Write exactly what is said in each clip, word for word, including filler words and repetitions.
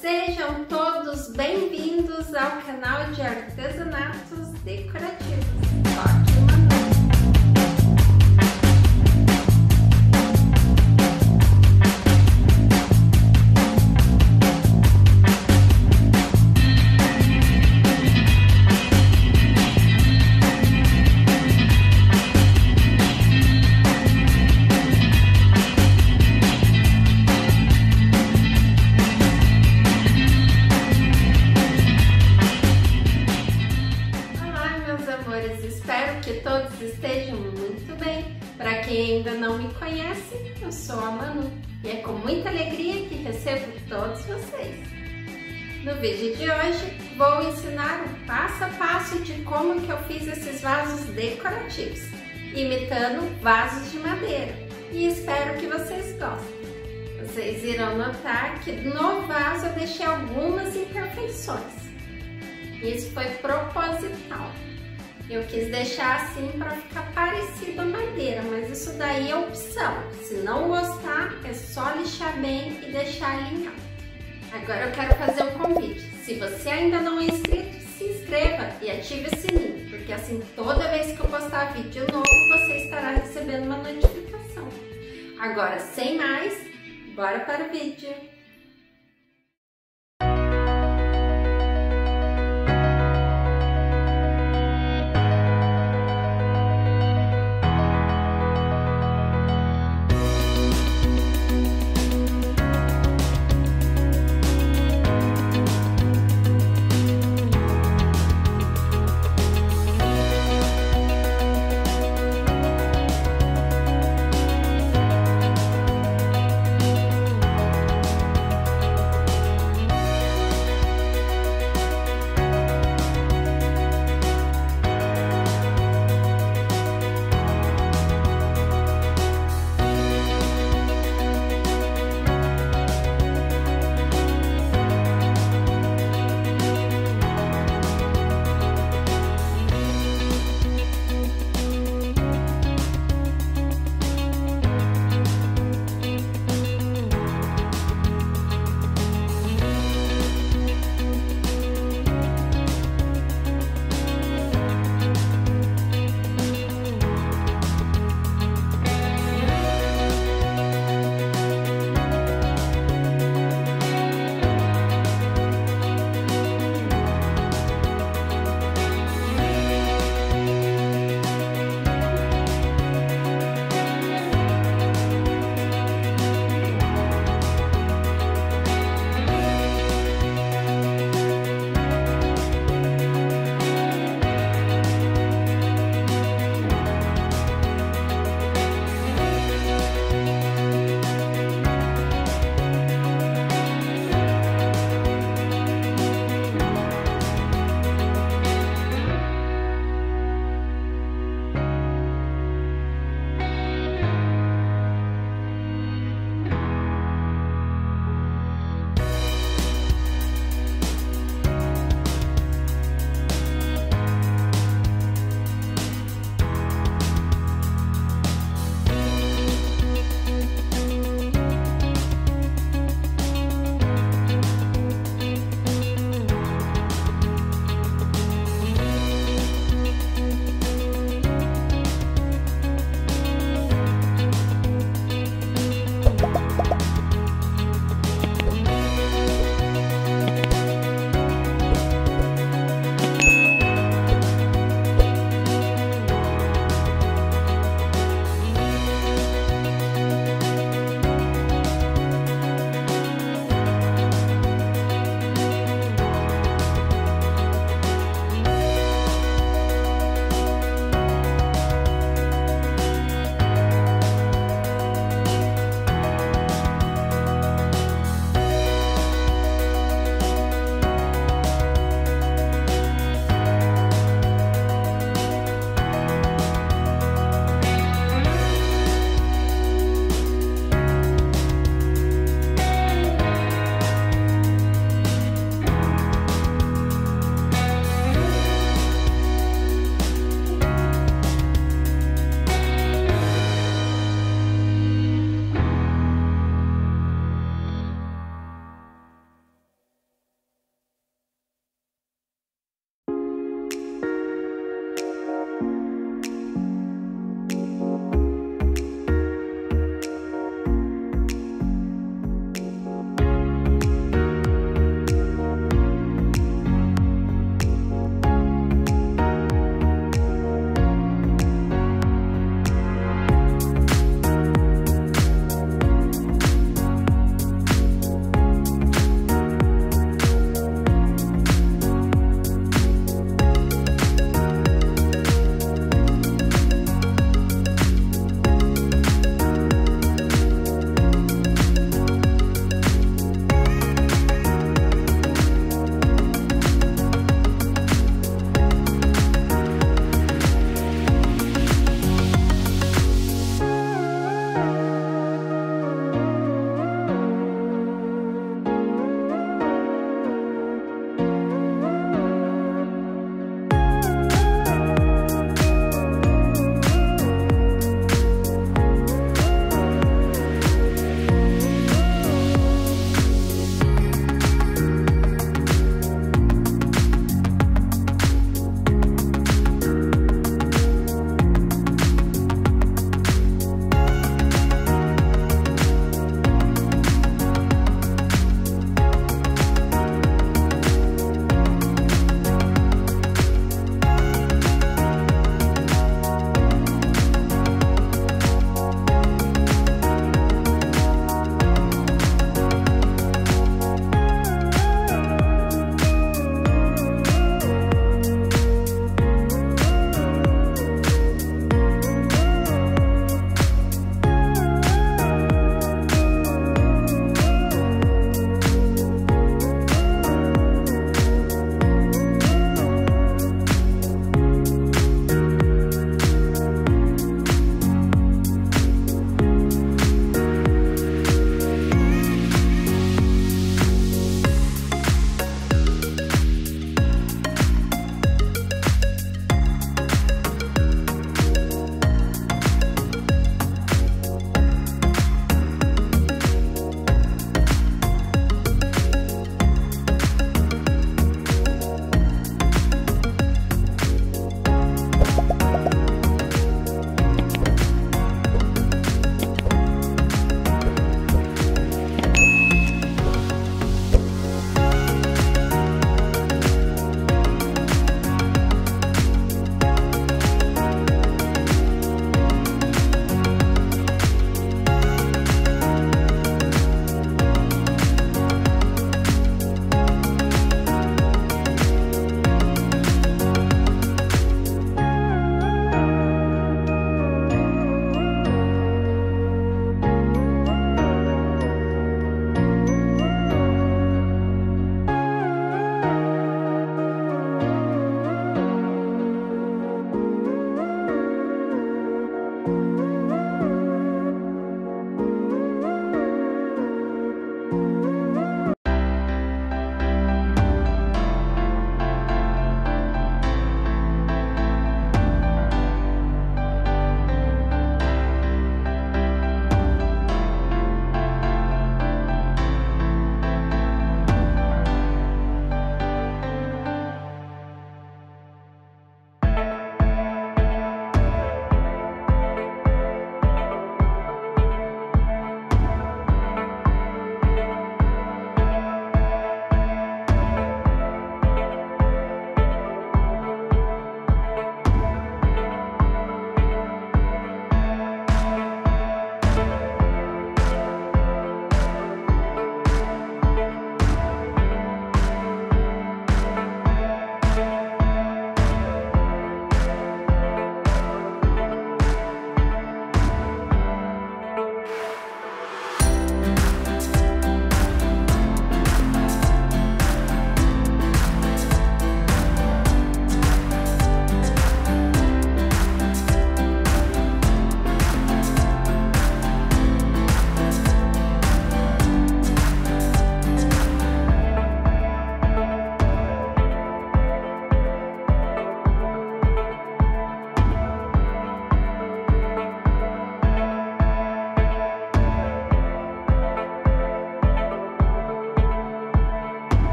Sejam todos bem-vindos ao canal de artesanatos decorativos. Toque uma música. Espero que todos estejam muito bem. Para quem ainda não me conhece, eu sou a Manu e é com muita alegria que recebo todos vocês. No vídeo de hoje vou ensinar o passo a passo de como que eu fiz esses vasos decorativos, imitando vasos de madeira, e espero que vocês gostem. Vocês irão notar que no vaso eu deixei algumas imperfeições. Isso foi proposital. Eu quis deixar assim para ficar parecido a madeira, mas isso daí é opção. Se não gostar, é só lixar bem e deixar alinhado. Agora eu quero fazer um convite. Se você ainda não é inscrito, se inscreva e ative o sininho, porque assim toda vez que eu postar vídeo novo, você estará recebendo uma notificação. Agora, sem mais, bora para o vídeo.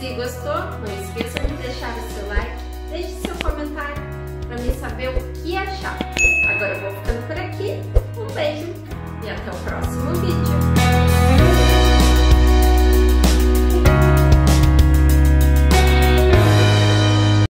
Se gostou, não esqueça de deixar o seu like, deixe seu comentário para me saber o que achar. Agora eu vou ficando por aqui, um beijo e até o próximo vídeo.